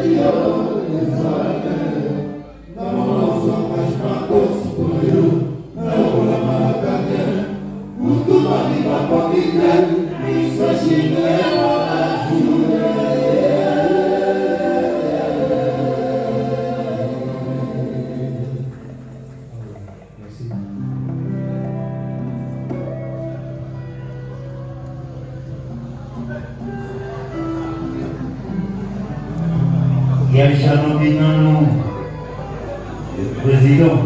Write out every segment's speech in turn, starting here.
le président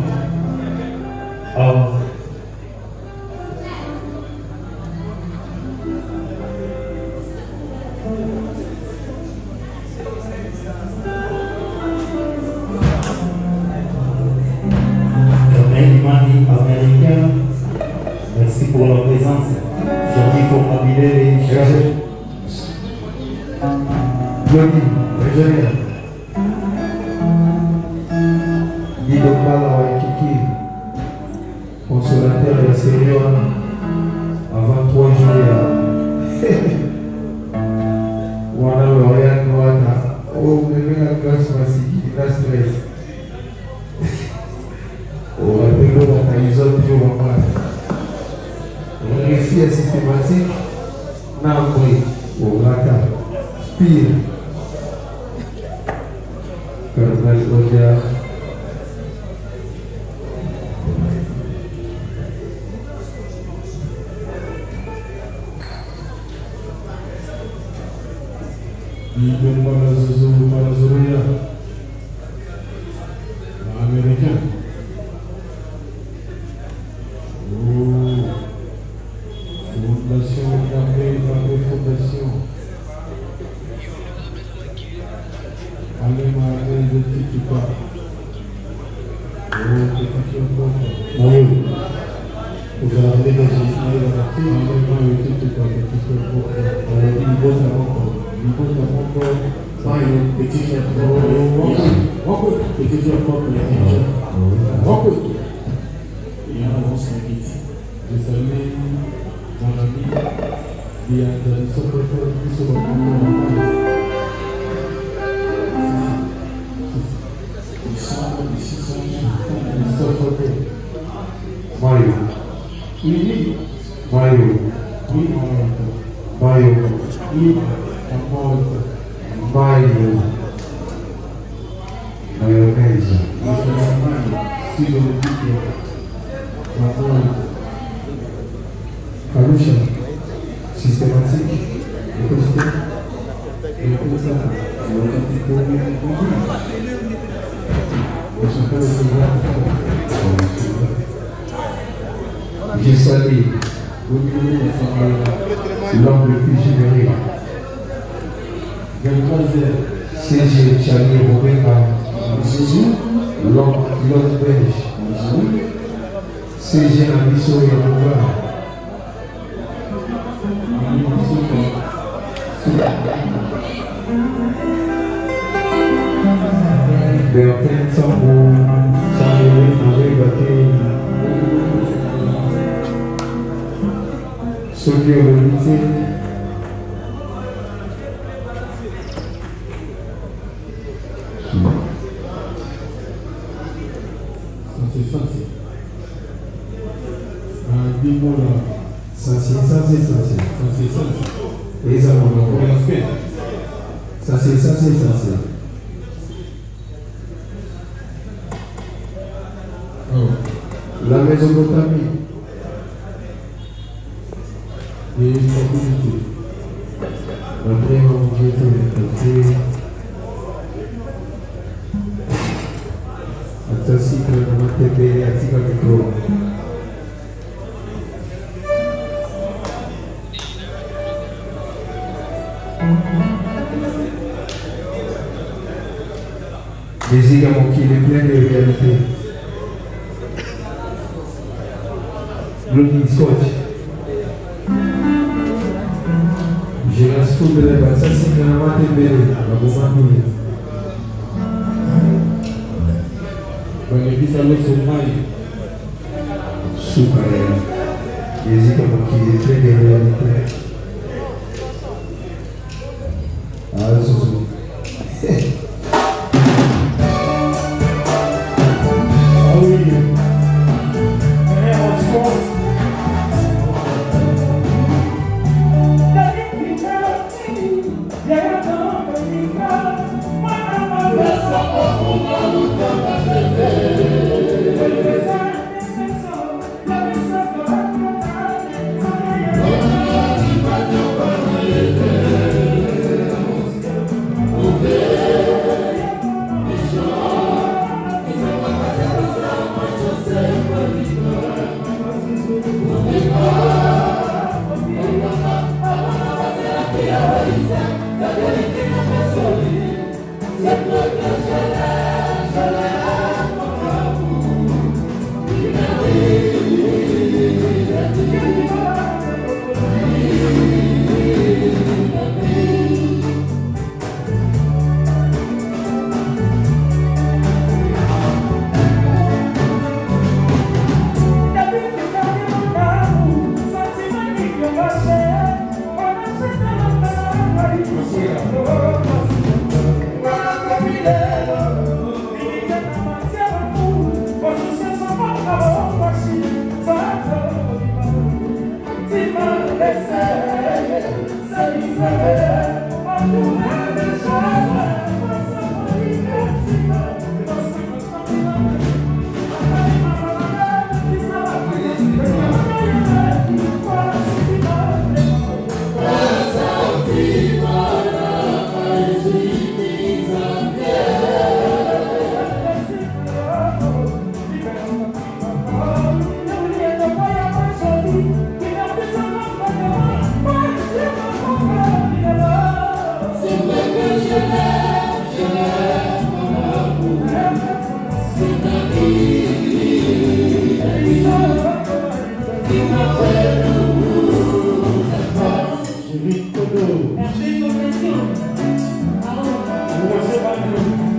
américain, merci pour la présence. Aujourd'hui, il faut habiller les jeunes. Bienvenue, ingénieur. Guido Pala Waikiki, consolateur et seigneur, avant 3 juillet. Wana Lorian Wana, oh, mais la classe massive, la stress. On va péter dans ta isole du moment. On réussit à systématique. Nambré, au Raka, Pire, Colonel Odia. Idem Palazuria, américain. Fondation, Gambé Fondation. Allez, Marley de Titipa. Oh, petit peu. Oui. Vous avez déjà signé la partie. Allez, de Titipa, petit peu. Il bosse à encore. Il bosse à encore. Petit frère. Petit frère propre. Il y a un avance à vite. Je salue mon ami. Il y a des secrétaires qui se retrouvent. Mario. Mario. Mario. Mayonnaise. Kalusha. Systématique. Je salue l'homme de Fiji CG Charlie Robin, l'homme belge, CG Nabiso Yamuga, Bertin Sambo, Samuel Baké, Sophie Olomité, la Mésopotamie et une communauté. La vraiment j'étais attention que nous avons été à Tigre. Désir à mon qui est plein de réalité. Looking Scotch. Je reste tout de la ça c'est que la maté belle, la bombe. Quand les bisalots sont maillés. Super. Désir à mon qui est plein de réalité. Ah, c'est ça. Thank you.